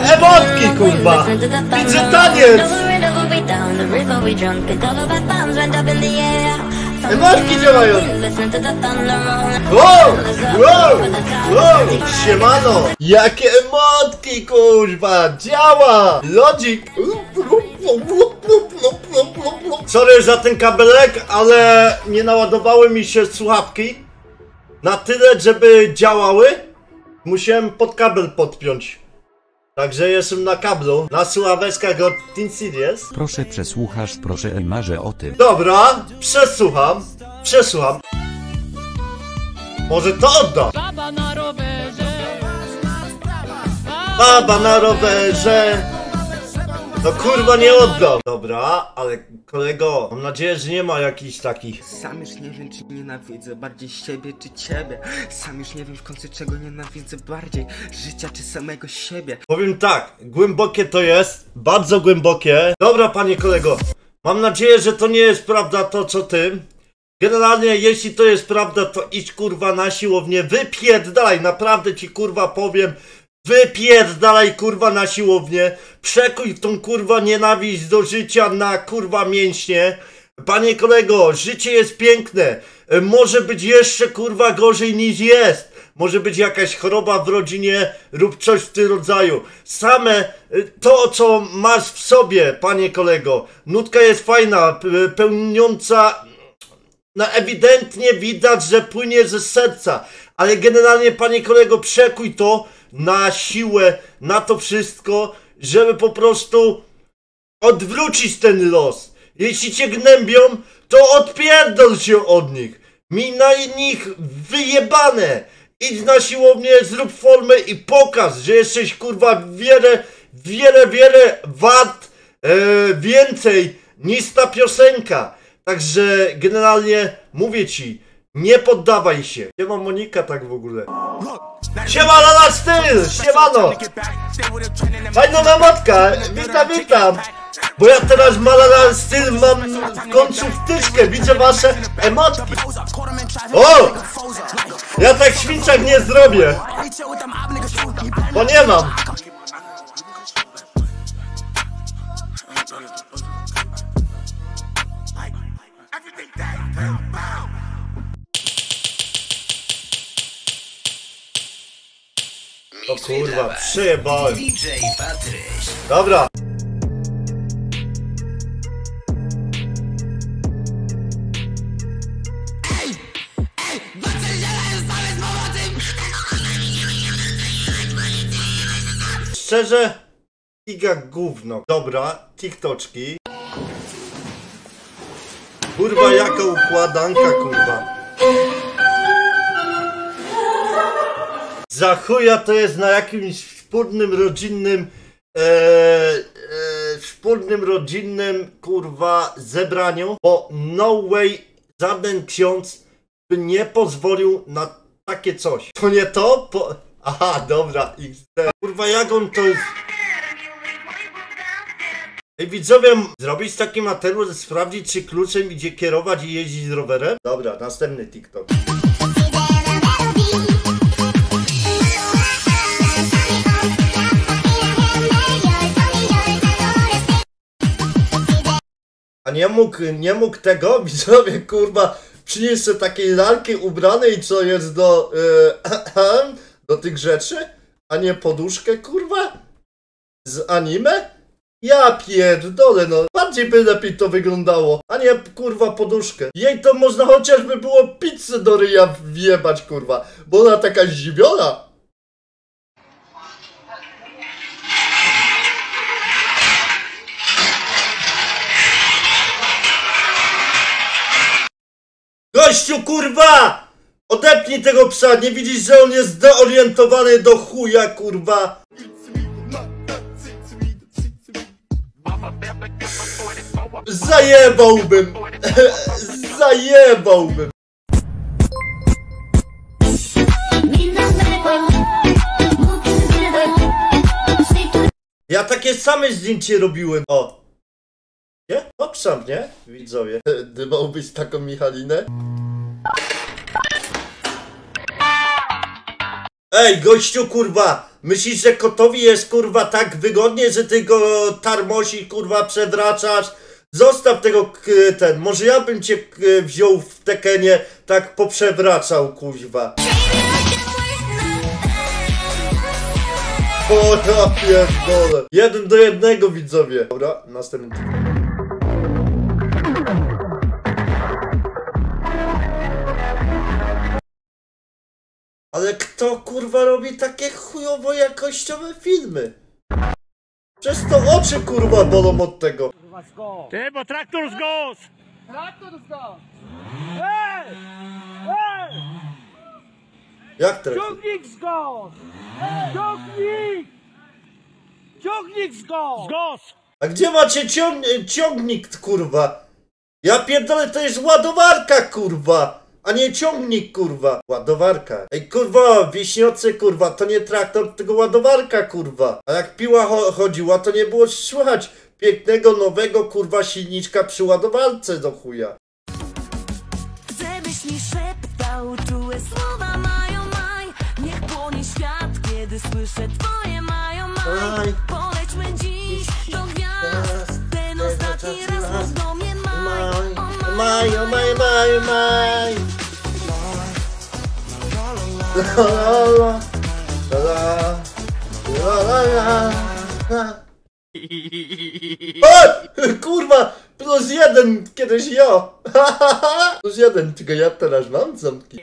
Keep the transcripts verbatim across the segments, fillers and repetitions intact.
Emotki, kurwa! Widzę taniec! Emotki działają! Wow! Wow! Wow! Siemano! Jakie emotki, kurwa! Działa! Lodzik! Sorry za ten kabelek, ale nie naładowały mi się słuchawki na tyle, żeby działały. Musiałem pod kabel podpiąć. Także jestem na kablu, na słuchaweczkach od Teen Series. Proszę przesłuchasz, proszę Elmarze o tym. Dobra, przesłucham, przesłucham. Może to odda. Baba na rowerze. Baba na rowerze. No kurwa nie oddam. Dobra, ale kolego, mam nadzieję, że nie ma jakichś takich. Sam już nie wiem, czy nienawidzę bardziej siebie, czy ciebie. Sam już nie wiem w końcu, czego nienawidzę bardziej, życia czy samego siebie. Powiem tak, głębokie to jest, bardzo głębokie. Dobra, panie kolego, mam nadzieję, że to nie jest prawda to, co ty. Generalnie, jeśli to jest prawda, to idź kurwa na siłownię, wypierdalaj, naprawdę ci kurwa powiem. Wypierdalaj kurwa na siłownię, przekuj tą kurwa nienawiść do życia na kurwa mięśnie. Panie kolego, życie jest piękne, może być jeszcze kurwa gorzej niż jest. Może być jakaś choroba w rodzinie lub coś w tym rodzaju. Same to, co masz w sobie, panie kolego, nutka jest fajna, pełniąca, no ewidentnie widać, że płynie ze serca. Ale generalnie, panie kolego, przekuj to na siłę, na to wszystko, żeby po prostu odwrócić ten los. Jeśli cię gnębią, to odpierdol się od nich. Miej na nich wyjebane. Idź na siłownię, zrób formę i pokaż, że jesteś kurwa wiele, wiele, wiele wart e, więcej niż ta piosenka. Także generalnie mówię ci, nie poddawaj się. Nie ma Monika tak w ogóle. Siema Lala Styl! Siemano! Fajna matka! Witam, witam! Bo ja teraz Lala Styl mam w końcu wtyczkę, widzę wasze emotki. O! Ja tak świnczak nie zrobię! Bo nie mam! O kurwa, przyjebałem. Dobra. Szczerze, giga gówno. Dobra, TikToczki. Kurwa, jaka układanka, kurwa. Za chuja to jest na jakimś wspólnym rodzinnym e, e, wspólnym rodzinnym kurwa zebraniu, bo no way żaden ksiądz by nie pozwolił na takie coś. To nie to? Po... Aha, dobra, X D. Kurwa, jak on to jest... Ej widzowie, zrobić taki materiał, sprawdzić czy kluczem idzie kierować i jeździć z rowerem? Dobra, następny TikTok. A nie mógł, nie mógł tego, widzowie, kurwa, przynieść sobie takiej lalki ubranej, co jest do, yy, do tych rzeczy, a nie poduszkę, kurwa, z anime? Ja pierdolę, no, bardziej by lepiej to wyglądało, a nie, kurwa, poduszkę. Jej to można chociażby było pizzę do ryja wjebać, kurwa, bo ona taka zdziwiona. Gościu, kurwa! Odepnij tego psa, nie widzisz, że on jest zorientowany do chuja, kurwa? Zajebałbym! Zajebałbym! Ja takie same zdjęcie robiłem, o! Nie? No psam, nie? Widzowie. Dybałbyś taką Michalinę? Ej, gościu, kurwa! Myślisz, że kotowi jest kurwa tak wygodnie, że ty go tarmosi kurwa przewracasz? Zostaw tego ten, może ja bym cię wziął w Tekenie, tak poprzewracał kuźwa. O ja pierdolę. Jeden do jednego widzowie. Dobra, następny. Ale kto kurwa robi takie chujowo jakościowe filmy? Przez to oczy kurwa bolą od tego. Ty, bo traktor zgos! Traktor zgos! Ej! Ej! Jak teraz? Ciągnik zgos! Ciągnik! Ciągnik zgos! Zgos! A gdzie macie ciąg ciągnik kurwa? Ja pierdolę, to jest ładowarka kurwa! A nie ciągnik kurwa! Ładowarka. Ej kurwa, wieśniocy kurwa, to nie traktor, tylko ładowarka kurwa. A jak piła cho chodziła, to nie było słychać pięknego, nowego kurwa silniczka przy ładowarce do chuja. Żebyś mi szeptał, czułe słowa mają maj. Niech płonie świat, kiedy słyszę twoje mają maj. Polećmy dziś do gwiazd, ten ostatni raz mów do mnie maj. Maj, o maj, maj, maj. La la la, la la, la la la. O! Kurwa! Plus jeden! Kiedyś ja! Plus jeden, tylko ja teraz mam zamki.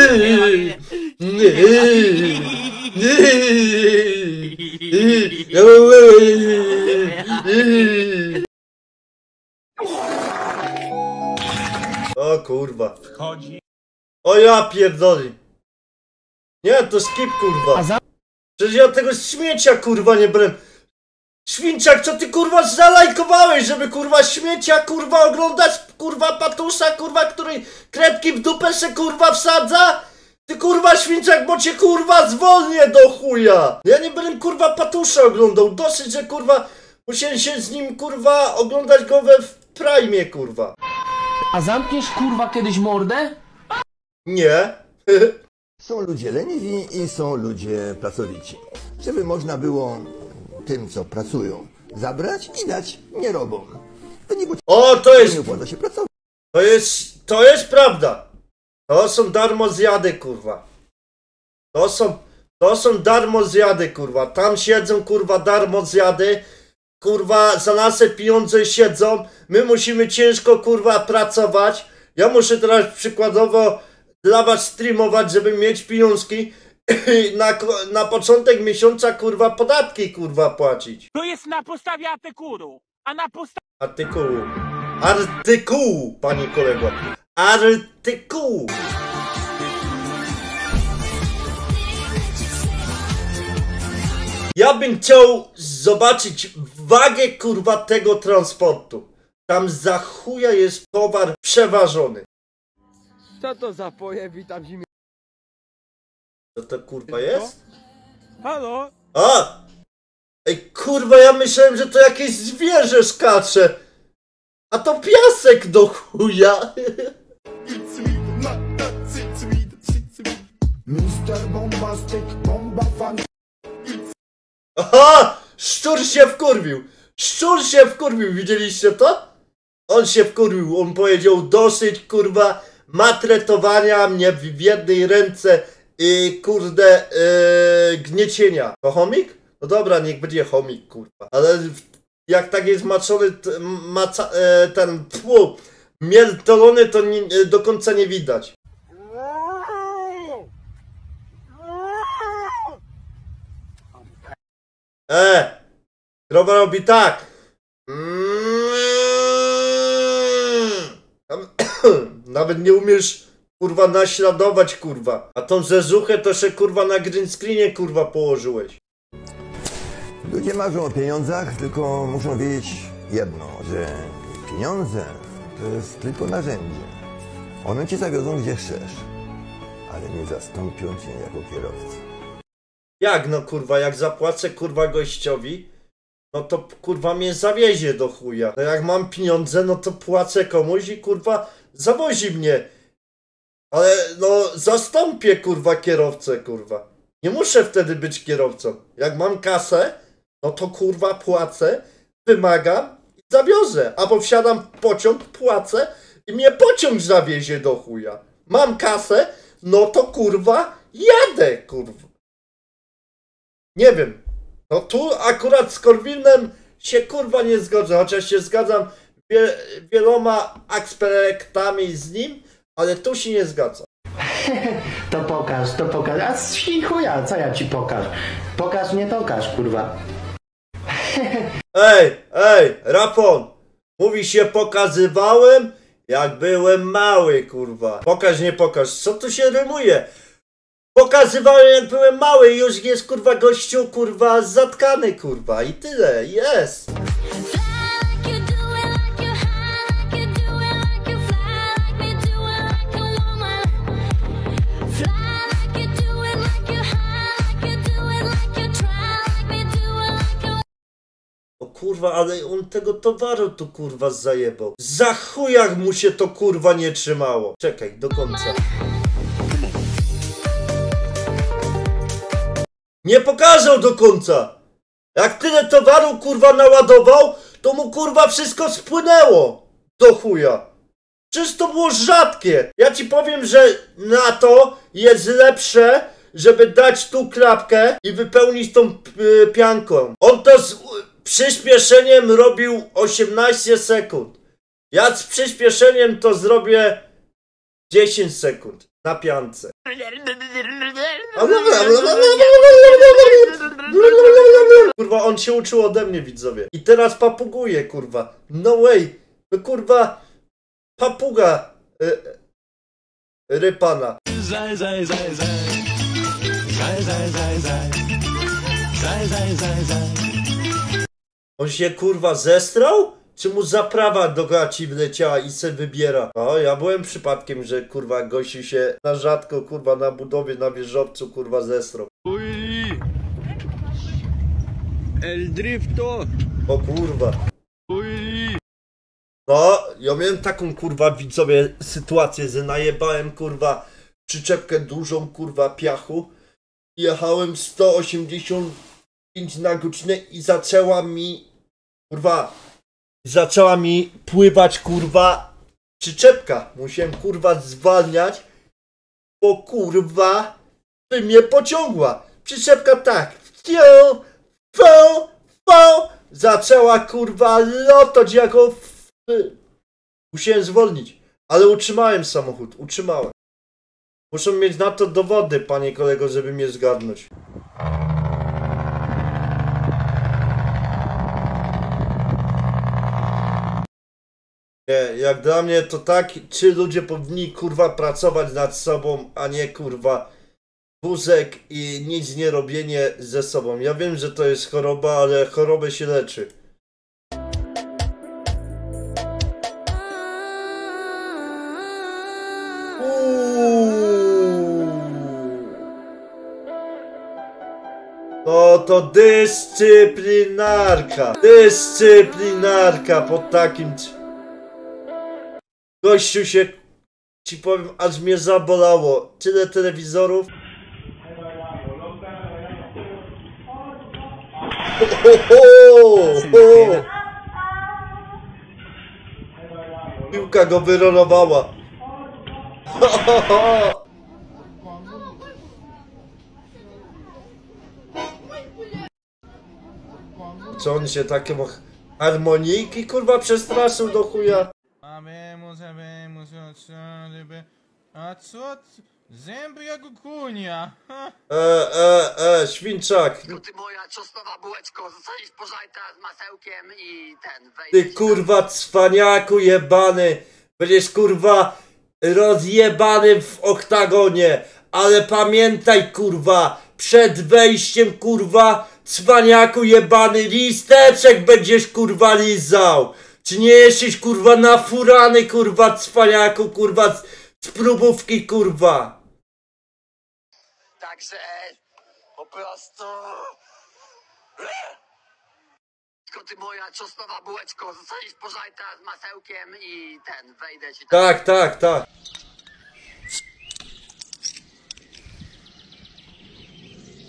O kurwa. Wchodzi. O ja pierdoli. Nie, to skip kurwa. Przecież ja tego śmiecia kurwa nie brałem. Świnczak, co ty kurwa zalajkowałeś, żeby kurwa śmiecia kurwa oglądać, kurwa patusza kurwa, który kredki w dupę se kurwa wsadza? Ty kurwa Świnczak, bo cię kurwa zwolnię do chuja! Ja nie będę kurwa patusza oglądał, dosyć, że kurwa musiałem się z nim kurwa oglądać go we w prime kurwa. A zamkniesz kurwa kiedyś mordę? Nie. Są ludzie leniwi i są ludzie pracowici. Żeby można było tym, co pracują, zabrać i dać nierobom. W wyniku O, to jest, nie opłaca się pracować. to jest, to jest prawda. To są darmozjady kurwa. To są, to są darmozjady kurwa. Tam siedzą kurwa darmozjady. Kurwa za nasze pieniądze siedzą. My musimy ciężko kurwa pracować. Ja muszę teraz przykładowo dla was streamować, żeby mieć pieniążki. Na, na początek miesiąca kurwa podatki kurwa płacić. To jest na podstawie artykułu, a na podstawie... Artykułu. Artykułu, panie kolego. Artykułu. Ja bym chciał zobaczyć wagę kurwa tego transportu. Tam za chuja jest towar przeważony. Co to za poje, witam zimie. Co to kurwa jest? Halo? A! Ej kurwa, ja myślałem, że to jakieś zwierzę skacze. A to piasek do chuja. Aha! Szczur się wkurwił. Szczur się wkurwił, widzieliście to? On się wkurwił, on powiedział dosyć kurwa matretowania mnie w jednej ręce i kurde yy, gniecienia. To chomik? No dobra, niech będzie chomik kurwa. Ale jak tak jest maczony, maca, e, ten pfu, mierdolony, to nie, do końca nie widać. E, krowa robi tak. Nawet nie umiesz kurwa naśladować kurwa. A tą zezuchę to się kurwa na green screenie kurwa położyłeś. Ludzie marzą o pieniądzach, tylko muszą wiedzieć jedno, że pieniądze to jest tylko narzędzie. One cię zawiozą gdzie chcesz, ale nie zastąpią cię jako kierowcę. Jak no kurwa, jak zapłacę kurwa gościowi, no to kurwa mnie zawiezie do chuja. No jak mam pieniądze, no to płacę komuś i kurwa zawozi mnie. Ale no zastąpię kurwa kierowcę kurwa. Nie muszę wtedy być kierowcą. Jak mam kasę, no to kurwa płacę, wymagam i zawiozę. Albo wsiadam w pociąg, płacę i mnie pociąg zawiezie do chuja. Mam kasę, no to kurwa jadę, kurwa. Nie wiem. No tu akurat z Korwinem się kurwa nie zgodzę, chociaż się zgadzam wie, wieloma aspektami z nim, ale tu się nie zgadzam. To pokaż, to pokaż. A z chuja, co ja ci pokaż? Pokaż, nie tokaż, kurwa. Ej, ej, Rafon, mówi się pokazywałem, jak byłem mały, kurwa. Pokaż, nie pokaż, co tu się rymuje? Pokazywałem, jak byłem mały i już jest, kurwa, gościu, kurwa, zatkany, kurwa, i tyle, jest. O kurwa, ale on tego towaru tu kurwa zajebał. Za chujach mu się to kurwa nie trzymało. Czekaj, do końca. Nie pokazał do końca. Jak tyle towaru kurwa naładował, to mu kurwa wszystko spłynęło. Do chuja. Przecież to było rzadkie. Ja ci powiem, że na to jest lepsze, żeby dać tu klapkę i wypełnić tą y, pianką. On to z przyspieszeniem robił osiemnaście sekund. Ja z przyspieszeniem to zrobię dziesięć sekund na piance. Kurwa, on się uczył ode mnie, widzowie. I teraz papuguje, kurwa. No way. No kurwa, papuga y, rypana. Zaj, zaj, zaj, zaj. Zaj, zaj, zaj, zaj. Zaj, zaj, zaj, zaj. On się kurwa zestrał? Czy mu zaprawa do gaci wleciała i se wybiera? O, ja byłem przypadkiem, że kurwa gościu się na rzadko kurwa na budowie, na wieżowcu kurwa zestrał. Uj. El drifto. O kurwa. Uj. No, ja miałem taką kurwa, widzowie, sytuację, że najebałem kurwa przyczepkę dużą kurwa piachu. Jechałem sto osiemdziesiąt pięć na godzinę i zaczęła mi kurwa, zaczęła mi pływać kurwa przyczepka. Musiałem kurwa zwalniać, bo kurwa by mnie pociągła. Przyczepka tak, fiu, fiu, fiu, zaczęła kurwa lotać jako w... Musiałem zwolnić, ale utrzymałem samochód, utrzymałem. Muszą mieć na to dowody, panie kolego, żeby mnie zgarnąć. Nie, jak dla mnie to tak, czy ludzie powinni kurwa pracować nad sobą, a nie kurwa wózek i nic nie robienie ze sobą. Ja wiem, że to jest choroba, ale chorobę się leczy. No to dyscyplinarka. Dyscyplinarka pod takim... Gościu się, ci powiem, aż mnie zabolało. Tyle telewizorów. Ho, ho, ho, ho. Piłka go wyrolowała. Ho, ho, ho. Co on się takie harmonijki kurwa przestraszył do chuja? A co? Zęby jak kunia. E, e, e, świnczak. Tylko ty moja czosnowa bułeczko, zostaniesz pożarta z masełkiem i ten Ty kurwa cwaniaku jebany. Będziesz kurwa rozjebany w oktagonie. Ale pamiętaj kurwa, przed wejściem kurwa cwaniaku jebany listeczek będziesz kurwa lizał. Czy nie jesteś kurwa nafurany kurwa cwaniaku kurwa z, z próbówki kurwa. Także po prostu... Tylko ty moja czosnowa bułeczko, zostaniesz pożarta z masełkiem i ten, wejdę ci tam. Tak, tak, tak.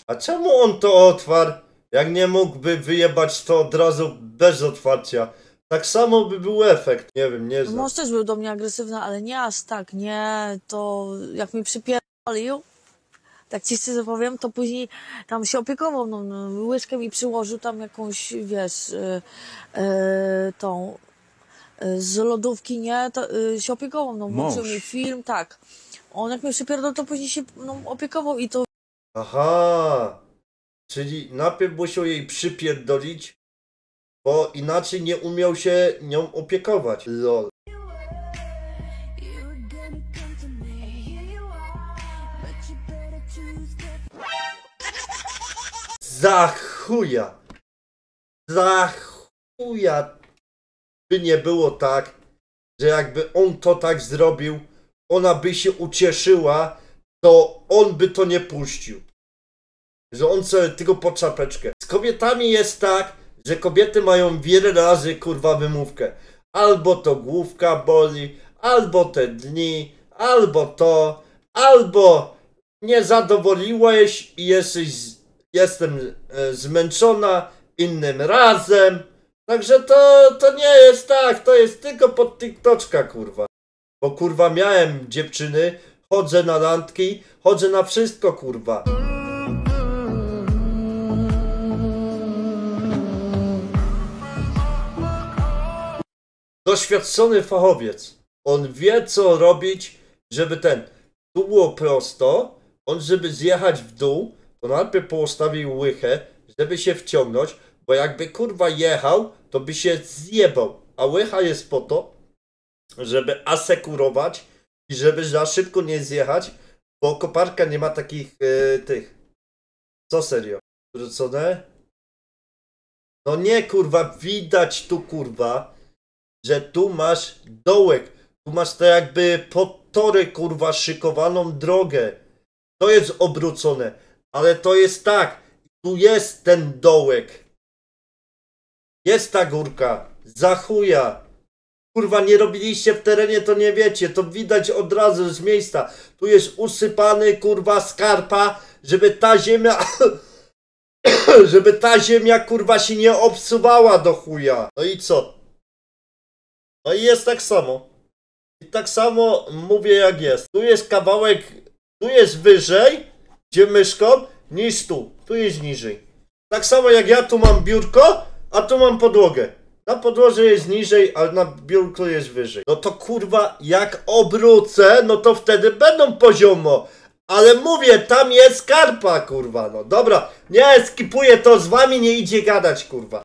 A czemu on to otwarł, jak nie mógłby wyjebać to od razu bez otwarcia? Tak samo by był efekt, nie wiem, nie znam. Mąż też był do mnie agresywny, ale nie aż tak, nie, to jak mi przypierdolił, tak ci szczerze powiem, to później tam się opiekował, no, no łyżkę mi przyłożył tam jakąś, wiesz, yy, yy, tą, yy, z lodówki, nie, to yy, się opiekował, no, włączył mi film, tak. On jak mi przypierdolił, to później się no, opiekował i to... Aha, czyli najpierw musiał jej przypierdolić, bo inaczej nie umiał się nią opiekować. Lol. Za chuja! Za chuja! By nie było tak, że jakby on to tak zrobił, ona by się ucieszyła, to on by to nie puścił. Że on sobie tylko po czapeczkę. Z kobietami jest tak, że kobiety mają wiele razy kurwa wymówkę. Albo to główka boli, albo te dni, albo to, albo nie zadowoliłeś i jesteś, jestem e, zmęczona innym razem. Także to, to nie jest tak, to jest tylko pod TikToczka kurwa. Bo kurwa miałem dziewczyny, chodzę na randki, chodzę na wszystko kurwa. Doświadczony fachowiec. On wie co robić, żeby ten, tu było prosto, on żeby zjechać w dół, to najpierw postawił łychę, żeby się wciągnąć, bo jakby kurwa jechał, to by się zjebał. A łycha jest po to, żeby asekurować i żeby za szybko nie zjechać, bo koparka nie ma takich yy, tych. Co serio? Wrócone? No nie kurwa, widać tu kurwa, że tu masz dołek, tu masz to jakby pod tory kurwa szykowaną drogę. To jest obrócone, ale to jest tak, tu jest ten dołek. Jest ta górka, za chuja. Kurwa nie robiliście w terenie, to nie wiecie, to widać od razu z miejsca. Tu jest usypany kurwa skarpa, żeby ta ziemia, żeby ta ziemia kurwa się nie obsuwała do chuja. No i co? No i jest tak samo. I tak samo mówię jak jest. Tu jest kawałek, tu jest wyżej, gdzie myszką, niż tu. Tu jest niżej. Tak samo jak ja tu mam biurko, a tu mam podłogę. Na podłodze jest niżej, a na biurku jest wyżej. No to kurwa, jak obrócę, no to wtedy będą poziomo. Ale mówię, tam jest karpa, kurwa. No dobra, nie skipuję to, z wami nie idzie gadać, kurwa.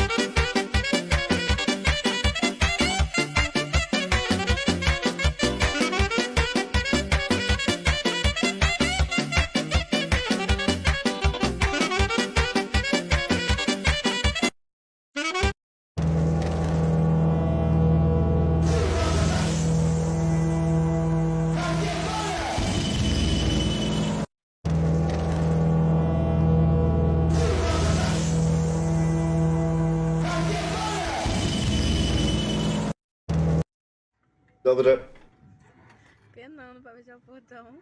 Dobre. Piękno, on powiedział po domu.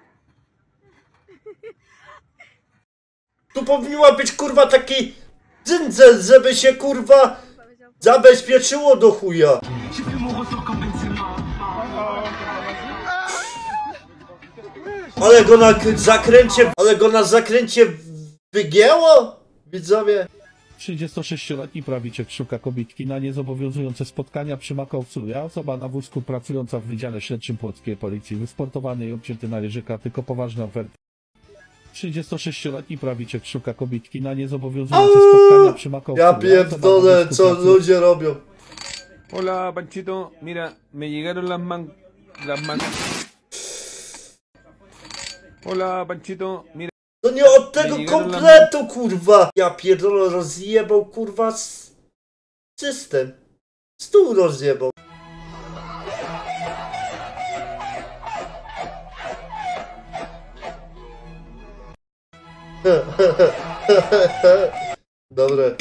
Tu powinna być kurwa taki dzyndzel, żeby się kurwa zabezpieczyło do chuja. Ale go na zakręcie, ale go na zakręcie wygięło? Widzowie. trzydziestosześcioletni prawiciel szuka kobietki na niezobowiązujące spotkania przy Makowcu. Osoba na wózku pracująca w Wydziale Śledczym Płockiej Policji. Wysportowany i obcięty na ryżyka, tylko poważna oferta. trzydziestosześcioletni prawiciel szuka kobietki na niezobowiązujące spotkania przy Makowcu. Ja pierdolę, co ludzie robią. Hola, Panchito. Mira, me llegaron las man... las man... Hola, Panchito. Mira. To nie od tego kompletu, kurwa! Ja pierdolę, rozjebał, kurwa, system. Stół rozjebał. Dobre.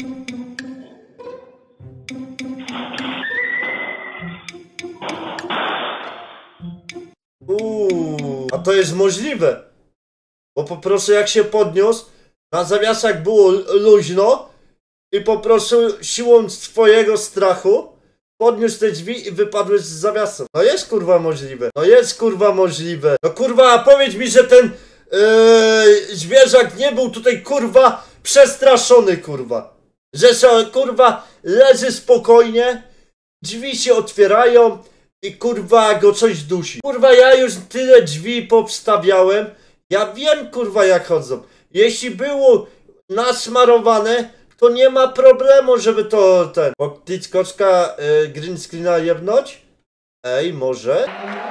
Uuu, a to jest możliwe. Bo po prostu jak się podniósł, Na zawiasach było luźno i po prostu siłą swojego strachu podniósł te drzwi i wypadłeś z zawiasów. No jest kurwa możliwe. No jest kurwa możliwe. No kurwa, a powiedz mi, że ten yy, zwierzak nie był tutaj kurwa przestraszony kurwa. Że sobie kurwa leży spokojnie, drzwi się otwierają i kurwa go coś dusi. Kurwa, ja już tyle drzwi powstawiałem. Ja wiem kurwa jak chodzą. Jeśli było nasmarowane, to nie ma problemu, żeby to ten... Poklic koczka y, green screena jebnąć? Ej, może?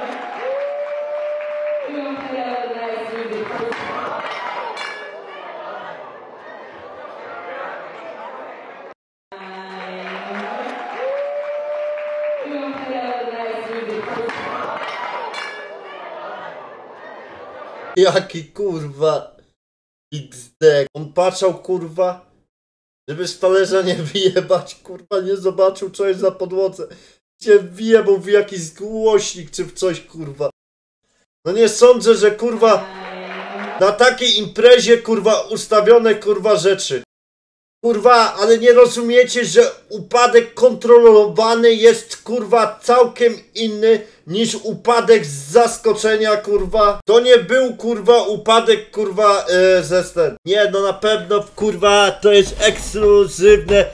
Jaki kurwa iks de. On patrzał kurwa, żeby z talerza nie wyjebać, kurwa nie zobaczył co jest na podłodze. Gdzie wyjebał w jakiś głośnik czy w coś kurwa. No nie sądzę, że kurwa na takiej imprezie kurwa ustawione kurwa rzeczy. Kurwa, ale nie rozumiecie, że upadek kontrolowany jest kurwa całkiem inny niż upadek z zaskoczenia kurwa. To nie był kurwa upadek kurwa yy, ze sten. Nie, no na pewno kurwa to jest ekskluzywne,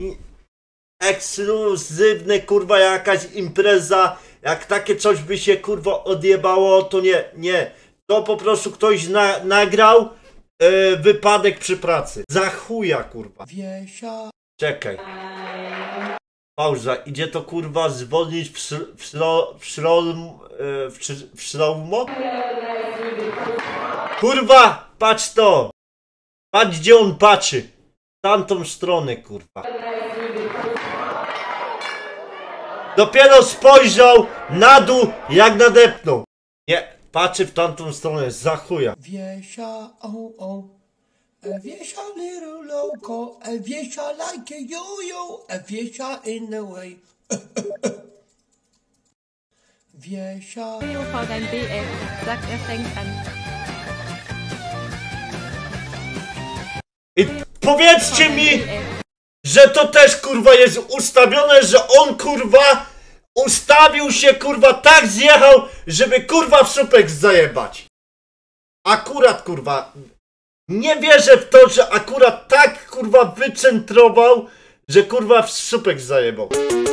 ekskluzywne kurwa jakaś impreza. Jak takie coś by się kurwa odjebało, to nie, nie. To po prostu ktoś na, nagrał. Yy, wypadek przy pracy. Za chuja, kurwa. Wiesia. Czekaj. Pauza. Idzie to, kurwa, zwolnić w szl... w szlo... w szlolm... Yy, w, w szlolmo? Kurwa! Patrz to! Patrz, gdzie on patrzy. W tamtą stronę, kurwa. Dopiero spojrzał na dół, jak nadepnął. Nie. Patrzy w tamtą stronę, za chuja. Wiesia, oh, oh. Wiesia little loco. Wiesia like a yo-yo. Wiesia in the way. Wiesia. Vor dein B F, sagt er fängt an. I powiedzcie mi, że to też kurwa jest ustawione, że on kurwa ustawił się, kurwa, tak zjechał, żeby, kurwa, w supek zajebać. Akurat, kurwa, nie wierzę w to, że akurat tak, kurwa, wycentrował, że, kurwa, w supek zajebał.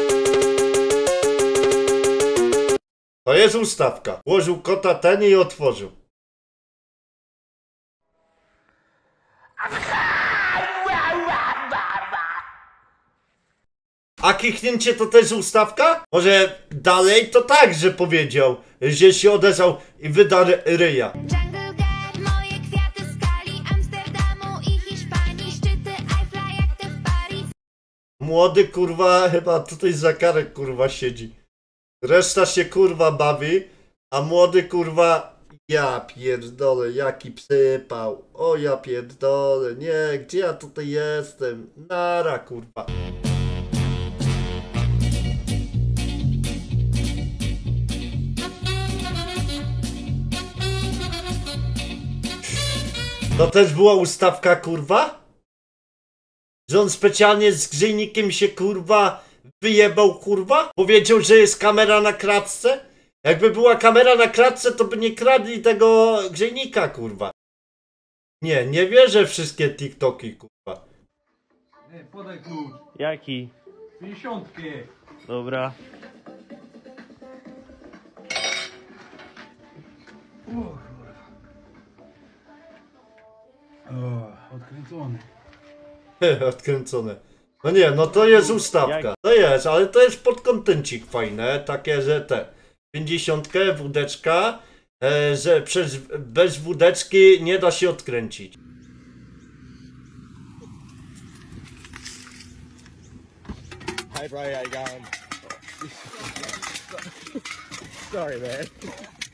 To jest ustawka. Włożył kota ten i otworzył. A kichnięcie to też ustawka? Może dalej to tak, że powiedział, że się odezwał i wyda ryja. Młody kurwa chyba tutaj za karę kurwa siedzi. Reszta się kurwa bawi, a młody kurwa... Ja pierdolę, jaki psypał. O ja pierdolę, nie, gdzie ja tutaj jestem? Nara kurwa. To też była ustawka, kurwa? Że on specjalnie z grzejnikiem się, kurwa, wyjebał, kurwa? Powiedział, że jest kamera na klatce? Jakby była kamera na klatce, to by nie kradli tego grzejnika, kurwa. Nie, nie wierzę w wszystkie TikToki, kurwa. Nie, podaj klucz. Jaki? pięćdziesiątkę. Dobra. O, odkręcony. Odkręcone. No nie, no to jest ustawka. To jest, ale to jest podkontencik fajne, takie, że te pięćdziesiątkę, wódeczka, e, że przez, bez wódeczki nie da się odkręcić. Hey bro, how you going? Sorry man.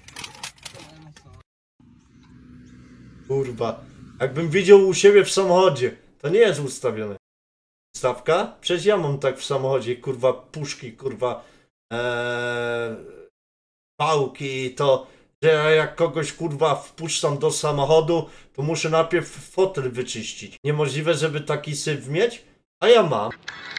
Kurwa, jakbym widział u siebie w samochodzie, to nie jest ustawione. Stawka? Przecież ja mam tak w samochodzie, kurwa, puszki, kurwa, ee, pałki, to że ja jak kogoś kurwa wpuszczam do samochodu, to muszę najpierw fotel wyczyścić. Niemożliwe, żeby taki syf mieć? A ja mam.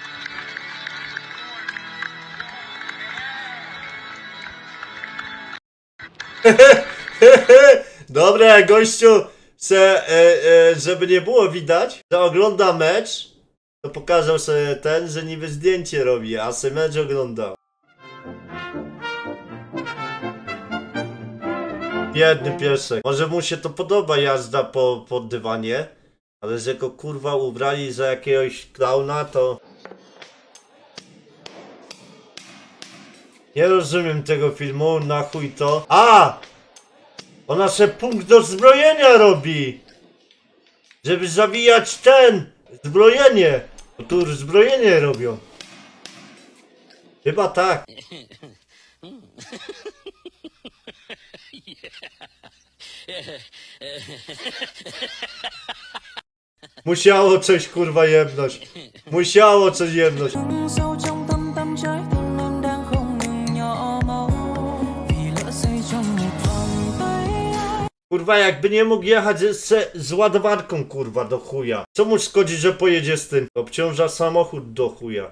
Dobra, gościu, se, e, e, żeby nie było widać, że ogląda mecz, to pokazał sobie ten, że niby zdjęcie robi, a se mecz oglądał. Biedny piesek. Może mu się to podoba jazda po, po dywanie, ale że go kurwa ubrali za jakiegoś klauna, to... Nie rozumiem tego filmu, na chuj to. A! Ona se punkt do zbrojenia robi! Żeby zawijać ten! Zbrojenie! Bo tu zbrojenie robią. Chyba tak. Musiało coś kurwa jebnąć. Musiało coś jebnąć. Kurwa, jakby nie mógł jechać z, z ładowarką, kurwa, do chuja. Co mu szkodzi, że pojedzie z tym? Obciąża samochód do chuja.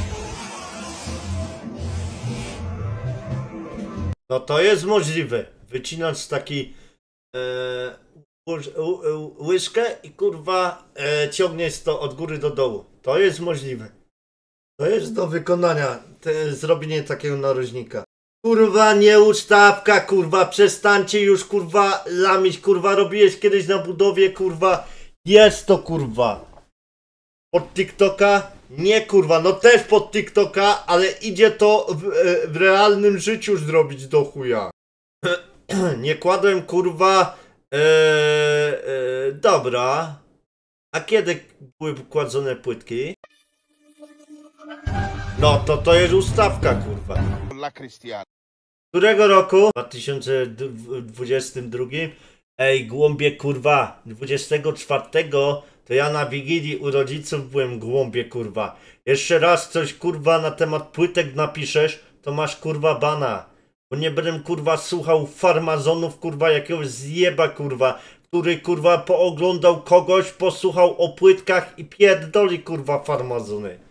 No to jest możliwe. Wycinać taki e, łyż, łyżkę i kurwa e, ciągniesz to od góry do dołu. To jest możliwe. To jest do wykonania. Te, zrobienie takiego narożnika. Kurwa, nie ustawka, kurwa, przestańcie już, kurwa, lamić, kurwa, robiłeś kiedyś na budowie, kurwa, jest to, kurwa. Pod TikToka? Nie, kurwa, no też pod TikToka, ale idzie to w, w realnym życiu zrobić do chuja. Nie kładłem, kurwa, e, e, dobra. A kiedy były kładzone płytki? No, to to jest ustawka, kurwa. La Cristiana. Którego roku? W dwa tysiące dwudziestym drugim. Ej, głąbie, kurwa. dwudziestego czwartego to ja na Wigilii u rodziców byłem, głąbie, kurwa. Jeszcze raz coś, kurwa, na temat płytek napiszesz, to masz, kurwa, bana. Bo nie będę, kurwa, słuchał farmazonów, kurwa, jakiegoś zjeba, kurwa, który, kurwa, pooglądał kogoś, posłuchał o płytkach i pierdoli, kurwa, farmazony.